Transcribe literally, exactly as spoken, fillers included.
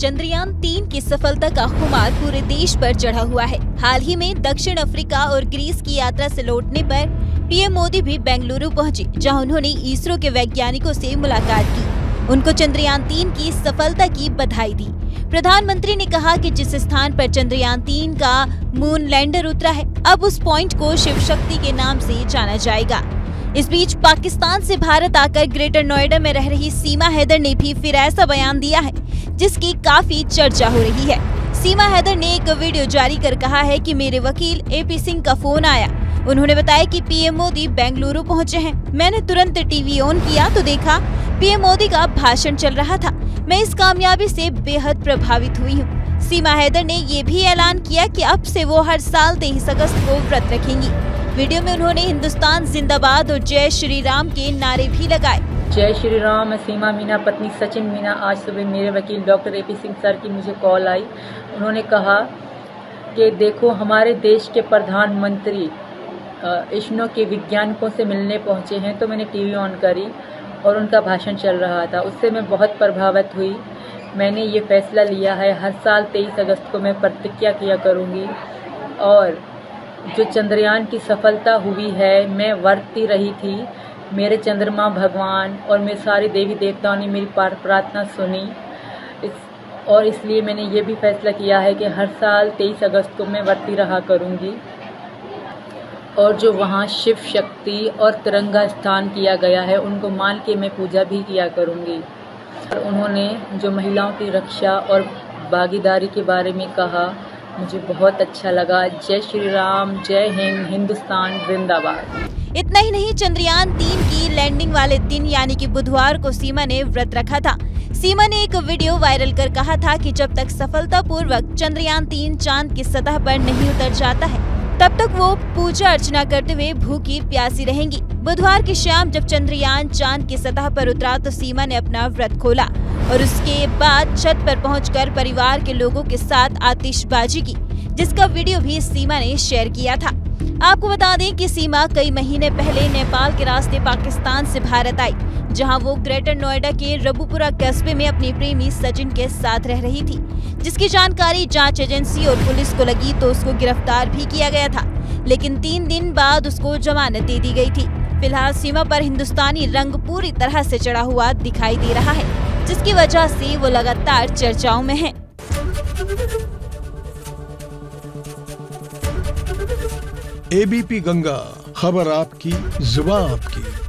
चंद्रयान तीन की सफलता का खुमार पूरे देश पर चढ़ा हुआ है। हाल ही में दक्षिण अफ्रीका और ग्रीस की यात्रा से लौटने पर पीएम मोदी भी बेंगलुरु पहुंचे, जहां उन्होंने इसरो के वैज्ञानिकों से मुलाकात की। उनको चंद्रयान तीन की सफलता की बधाई दी। प्रधानमंत्री ने कहा कि जिस स्थान पर चंद्रयान तीन का मून लैंडर उतरा है, अब उस पॉइंट को शिव शक्ति के नाम से जाना जाएगा। इस बीच पाकिस्तान से भारत आकर ग्रेटर नोएडा में रह रही सीमा हैदर ने भी फिर ऐसा बयान दिया है जिसकी काफी चर्चा हो रही है। सीमा हैदर ने एक वीडियो जारी कर कहा है कि मेरे वकील एपी सिंह का फोन आया। उन्होंने बताया कि पीएम मोदी बेंगलुरु पहुंचे हैं। मैंने तुरंत टीवी ऑन किया तो देखा पीएम मोदी का भाषण चल रहा था। मैं इस कामयाबी से बेहद प्रभावित हुई हूँ। सीमा हैदर ने ये भी ऐलान किया कि अब से वो हर साल तेईस अगस्त को व्रत रखेंगी। वीडियो में उन्होंने हिंदुस्तान जिंदाबाद और जय श्री राम के नारे भी लगाए। जय श्री राम। मैं सीमा मीना पत्नी सचिन मीना। आज सुबह मेरे वकील डॉक्टर एपी सिंह सर की मुझे कॉल आई। उन्होंने कहा कि देखो हमारे देश के प्रधानमंत्री इसरो के वैज्ञानिकों से मिलने पहुंचे हैं। तो मैंने टीवी ऑन करी और उनका भाषण चल रहा था। उससे मैं बहुत प्रभावित हुई। मैंने ये फैसला लिया है हर साल तेईस अगस्त को मैं प्रतिज्ञा किया करूँगी और जो चंद्रयान की सफलता हुई है मैं वर्तती रही थी। मेरे चंद्रमा भगवान और मेरे सारे देवी देवताओं ने मेरी प्रार्थना सुनी इस और इसलिए मैंने ये भी फैसला किया है कि हर साल तेईस अगस्त को मैं वर्ती रहा करूँगी। और जो वहाँ शिव शक्ति और तिरंगा स्थान किया गया है उनको मान के मैं पूजा भी किया करूँगी। और उन्होंने जो महिलाओं की रक्षा और भागीदारी के बारे में कहा मुझे बहुत अच्छा लगा। जय श्री राम, जय हिंद, हिंदुस्तान जिंदाबाद। इतना ही नहीं, चंद्रयान तीन की लैंडिंग वाले दिन यानी कि बुधवार को सीमा ने व्रत रखा था। सीमा ने एक वीडियो वायरल कर कहा था कि जब तक सफलतापूर्वक चंद्रयान तीन चांद की सतह पर नहीं उतर जाता है तब तक वो पूजा अर्चना करते हुए भूखी प्यासी रहेंगी। बुधवार की शाम जब चंद्रयान चांद की सतह पर उतरा तो सीमा ने अपना व्रत खोला और उसके बाद छत पर पहुंचकर परिवार के लोगों के साथ आतिशबाजी की, जिसका वीडियो भी सीमा ने शेयर किया था। आपको बता दें कि सीमा कई महीने पहले नेपाल के रास्ते पाकिस्तान से भारत आई, जहां वो ग्रेटर नोएडा के रबुपुरा कस्बे में अपनी प्रेमी सचिन के साथ रह रही थी, जिसकी जानकारी जांच एजेंसी और पुलिस को लगी तो उसको गिरफ्तार भी किया गया था, लेकिन तीन दिन बाद उसको जमानत दे दी गई थी। फिलहाल सीमा पर हिंदुस्तानी रंग पूरी तरह से चढ़ा हुआ दिखाई दे रहा है, जिसकी वजह से वो लगातार चर्चाओं में है। एबीपी गंगा, खबर आपकी, जुबान आपकी।